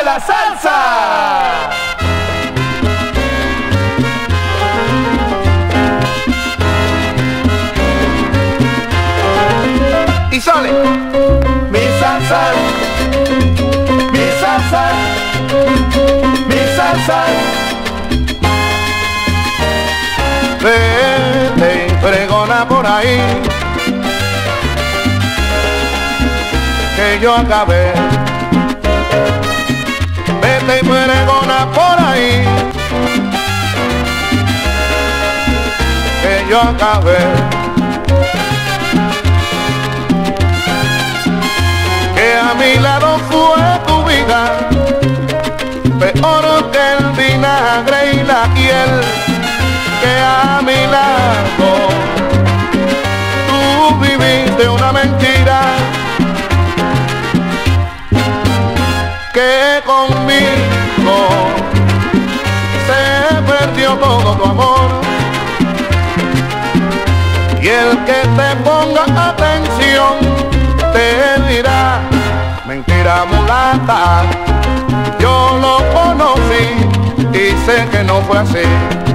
a la salsa. Y sale mi salsa, mi salsa, mi salsa. Vete y pregona por ahí que yo acabé. Vete y pregona por ahí que yo acabé. Que a mi lado fue tu vida peor que el vinagre y la hiel. Que a mi lado tú viviste una mentira. Que conmigo se perdió todo tu amor. Y el que te ponga atención te dirá: mentira mulata, yo lo conocí y sé que no fue así.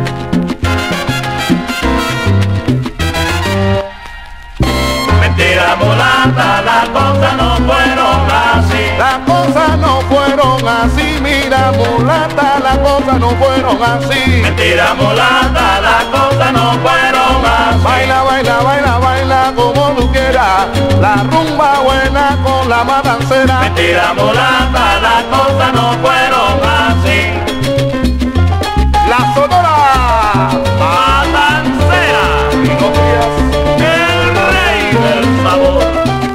Mentira mulata, las cosas no fueron así. Las cosas no fueron así, mira mulata, las cosas no fueron así. Mentira mulata, las cosas no fueron así. Baila, baila, baila, baila como tú quieras, la rumba buena con la matancera. Mentira mulata, las cosas no fueron así. La Sonora Matancera, y los días. el rey del sabor.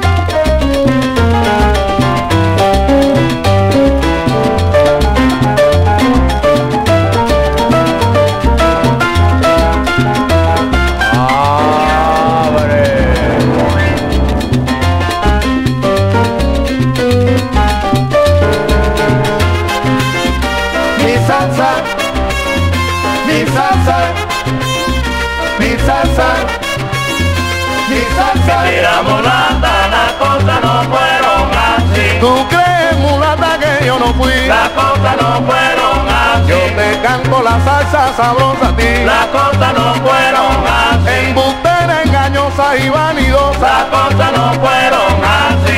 Mi salsa, mi salsa, mi salsa, mi salsa. Mentira mulata, las cosas no fueron así. ¿Tú crees, mulata, que yo no fui? Las cosas no fueron así. Yo te canto la salsa sabrosa a ti. Las cosas no fueron así. Embustera, engañosa y vanidosa. Las cosas no fueron así.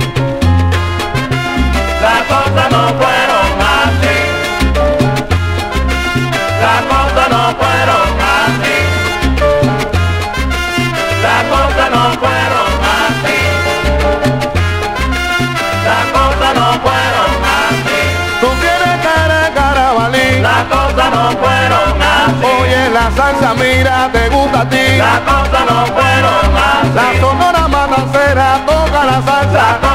Las cosas no fueron así. Las cosas no fueron así. Las cosas no fueron así. Las cosas no fueron así. Tú tienes cara, carabalí. Las cosas no fueron así. Oye, la salsa, mira, te gusta a ti. Las cosas no fueron así. La Sonora Matancera toca la salsa.